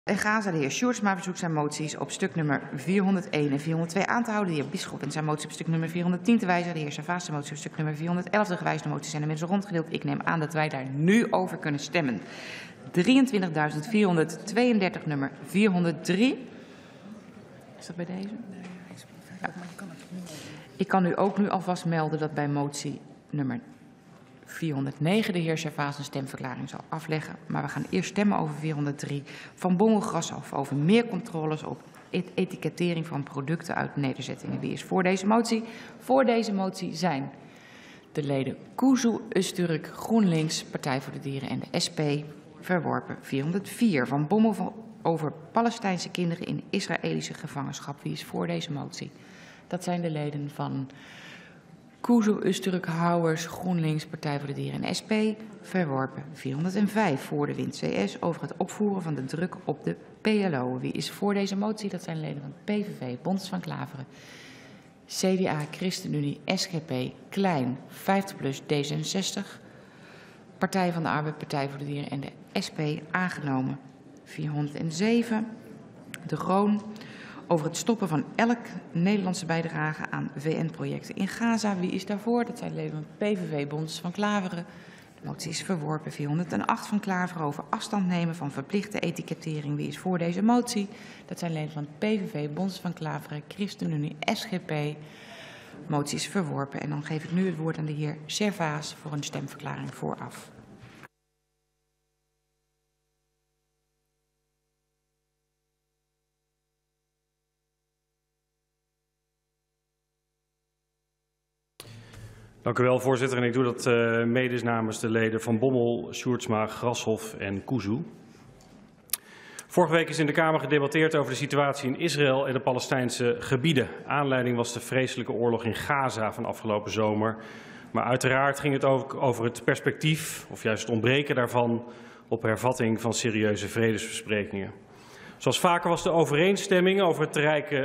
En Gaza, de heer Sjoerdsma verzoekt zijn moties op stuk nummer 401 en 402 aan te houden. De heer Bisschop en zijn motie op stuk nummer 410 te wijzigen. De heer Servaas zijn motie op stuk nummer 411. De gewijzigde moties zijn inmiddels rondgedeeld. Ik neem aan dat wij daar nu over kunnen stemmen. 23.432, nummer 403. Is dat bij deze? Ja. Ik kan u ook nu alvast melden dat bij motie nummer 409 de heer Servaas een stemverklaring zal afleggen. Maar we gaan eerst stemmen over 403 van Bommel-Grashoff over meer controles op etikettering van producten uit nederzettingen. Wie is voor deze motie? Voor deze motie zijn de leden Kuzu, Usturk, GroenLinks, Partij voor de Dieren en de SP. Verworpen 404 van Bommel over Palestijnse kinderen in Israëlische gevangenschap. Wie is voor deze motie? Dat zijn de leden van Kuzu, Usturk, Houwers, GroenLinks, Partij voor de Dieren en SP. Verworpen 405 voor de Wind CS over het opvoeren van de druk op de PLO. Wie is voor deze motie? Dat zijn leden van PVV, Bontes van Klaveren, CDA, ChristenUnie, SGP, Klein, 50PLUS, D66, Partij van de Arbeid, Partij voor de Dieren en de SP. Aangenomen 407. De Groen over het stoppen van elk Nederlandse bijdrage aan VN-projecten in Gaza. Wie is daarvoor? Dat zijn leden van PVV, Bontes van Klaveren. De motie is verworpen. 408 van Klaveren over afstand nemen van verplichte etikettering. Wie is voor deze motie? Dat zijn leden van PVV, Bontes van Klaveren, ChristenUnie, SGP. De motie is verworpen. En dan geef ik nu het woord aan de heer Servaas voor een stemverklaring vooraf. Dank u wel, voorzitter. En ik doe dat mede namens de leden van Bommel, Sjoerdsma, Grashoff en Kuzu. Vorige week is in de Kamer gedebatteerd over de situatie in Israël en de Palestijnse gebieden. Aanleiding was de vreselijke oorlog in Gaza van afgelopen zomer. Maar uiteraard ging het ook over het perspectief, of juist het ontbreken daarvan, op hervatting van serieuze vredesbesprekingen. Zoals vaker was de overeenstemming over het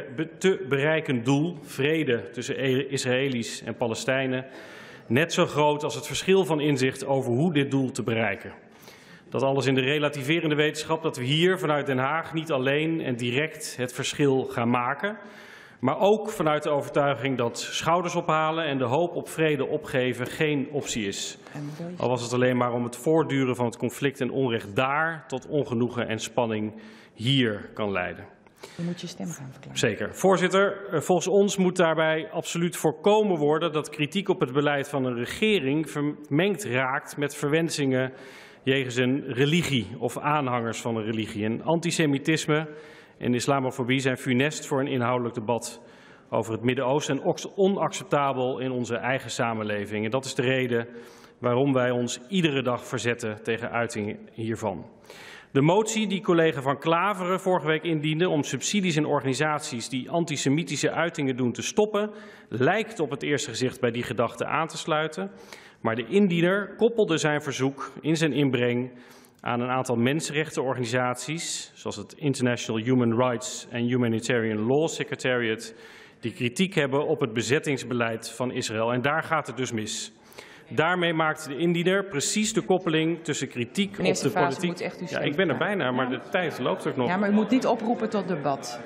te bereiken doel, vrede tussen Israëli's en Palestijnen, net zo groot als het verschil van inzicht over hoe dit doel te bereiken. Dat alles in de relativerende wetenschap dat we hier vanuit Den Haag niet alleen en direct het verschil gaan maken, maar ook vanuit de overtuiging dat schouders ophalen en de hoop op vrede opgeven geen optie is. Al was het alleen maar om het voortduren van het conflict en onrecht daar tot ongenoegen en spanning hier kan leiden. Je moet je stem gaan verklaren. Zeker. Voorzitter, volgens ons moet daarbij absoluut voorkomen worden dat kritiek op het beleid van een regering vermengd raakt met verwensingen jegens een religie of aanhangers van een religie. En antisemitisme en islamofobie zijn funest voor een inhoudelijk debat over het Midden-Oosten en onacceptabel in onze eigen samenleving. En dat is de reden waarom wij ons iedere dag verzetten tegen uitingen hiervan. De motie die collega Van Klaveren vorige week indiende om subsidies en organisaties die antisemitische uitingen doen te stoppen, lijkt op het eerste gezicht bij die gedachte aan te sluiten. Maar de indiener koppelde zijn verzoek in zijn inbreng aan een aantal mensenrechtenorganisaties, zoals het International Human Rights and Humanitarian Law Secretariat, die kritiek hebben op het bezettingsbeleid van Israël. En daar gaat het dus mis. Daarmee maakt de indiener precies de koppeling tussen kritiek op de politiek. Ja, ik ben er bijna, maar de tijd loopt ook nog. Ja, maar u moet niet oproepen tot debat.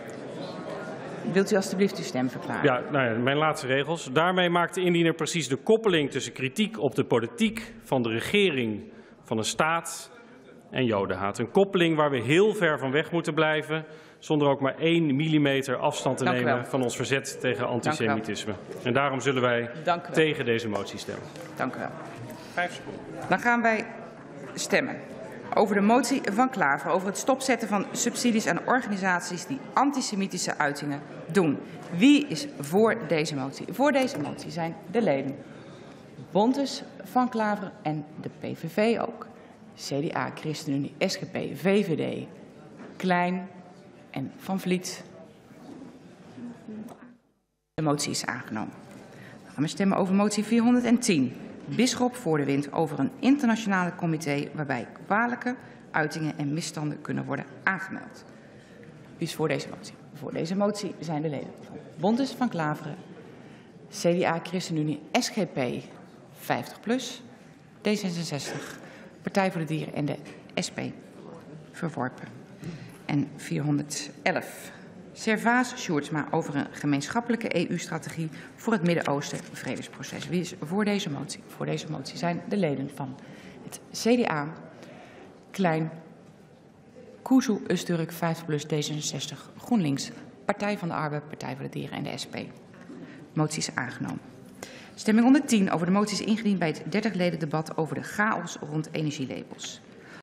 Wilt u alstublieft uw stem verklaren? Ja, nou ja, mijn laatste regels. Daarmee maakt de indiener precies de koppeling tussen kritiek op de politiek van de regering van een staat en jodenhaat. Een koppeling waar we heel ver van weg moeten blijven, zonder ook maar 1 millimeter afstand te nemen van ons verzet tegen antisemitisme. En daarom zullen wij tegen deze motie stemmen. Dank u wel. 5 seconden. Dan gaan wij stemmen over de motie van Klaver over het stopzetten van subsidies aan organisaties die antisemitische uitingen doen. Wie is voor deze motie? Voor deze motie zijn de leden Bontes, Van Klaveren en de PVV ook. CDA, ChristenUnie, SGP, VVD, Klein en Van Vliet. De motie is aangenomen. Dan gaan we stemmen over motie 410. Bisschop voor de Wind over een internationale comité waarbij kwalijke uitingen en misstanden kunnen worden aangemeld. Wie is voor deze motie? Voor deze motie zijn de leden van Bontes, Van Klaveren, CDA, ChristenUnie, SGP, 50PLUS, D66, Partij voor de Dieren en de SP. Verworpen. En 411. Servaas Sjoerdsma over een gemeenschappelijke EU-strategie voor het Midden-Oosten vredesproces. Wie is voor deze motie? Voor deze motie zijn de leden van het CDA, Klein, Kuzu, Usturk, 50PLUS, D66, GroenLinks, Partij van de Arbeid, Partij voor de Dieren en de SP. Motie is aangenomen. Stemming 110 over de motie is ingediend bij het 30 leden debat over de chaos rond energielabels.